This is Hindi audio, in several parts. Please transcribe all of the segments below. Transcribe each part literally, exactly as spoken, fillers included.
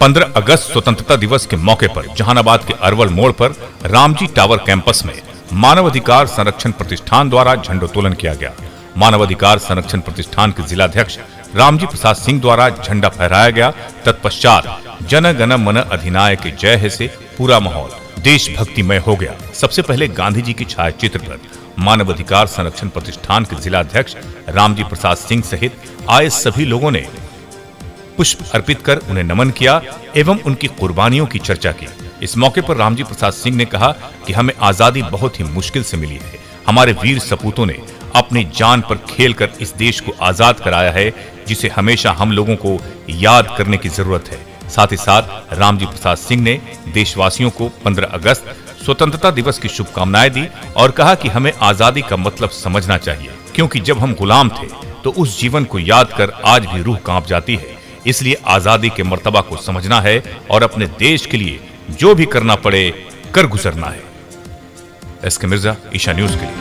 पंद्रह अगस्त स्वतंत्रता दिवस के मौके पर जहानाबाद के अरवल मोड़ पर रामजी टावर कैंपस में मानव अधिकार संरक्षण प्रतिष्ठान द्वारा झंडोत्तोलन किया गया। मानव अधिकार संरक्षण प्रतिष्ठान के जिलाध्यक्ष रामजी प्रसाद सिंह द्वारा झंडा फहराया गया। तत्पश्चात जन गण मन अधिनायक जय है से पूरा माहौल देशभक्तिमय हो गया। सबसे पहले गांधी जी की छायाचित्र पर मानव अधिकार संरक्षण प्रतिष्ठान के जिलाध्यक्ष रामजी प्रसाद सिंह सहित आए सभी लोगों ने पुष्प अर्पित कर उन्हें नमन किया एवं उनकी कुर्बानियों की चर्चा की। इस मौके पर रामजी प्रसाद सिंह ने कहा कि हमें आजादी बहुत ही मुश्किल से मिली है। हमारे वीर सपूतों ने अपनी जान पर खेलकर इस देश को आजाद कराया है, जिसे हमेशा हम लोगों को याद करने की जरूरत है। साथ ही साथ रामजी प्रसाद सिंह ने देशवासियों को पंद्रह अगस्त स्वतंत्रता दिवस की शुभकामनाएं दी और कहा कि हमें आजादी का मतलब समझना चाहिए, क्योंकि जब हम गुलाम थे तो उस जीवन को याद कर आज भी रूह कांप जाती है। इसलिए आजादी के मर्तबा को समझना है और अपने देश के लिए जो भी करना पड़े कर गुजरना है। एस के मिर्जा, ईशा न्यूज के लिए।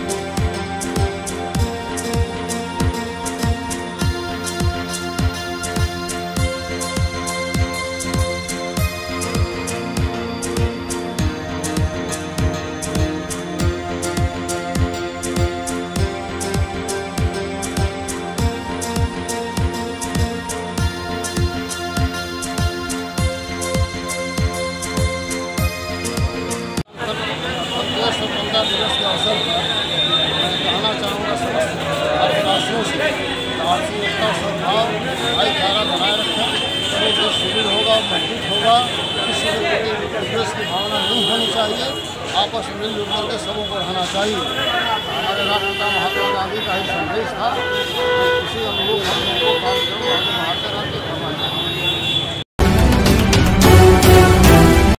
स्वतंत्रता दिवस के अवसर पर मैं कहना चाहूँगा समस्त भारतवासियों से आपसी एकता सद्भाव भाईचारा बनाए रखें। तभी देश सुदृढ़ होगा, मजबूत होगा। किसी के प्रति विद्वेष की भावना नहीं होनी चाहिए। आपस में मिलजुल करके सबों को रहना चाहिए। हमारे राष्ट्रपिता महात्मा गांधी का ही संदेश था। इसी अनुरूप हम लोगों को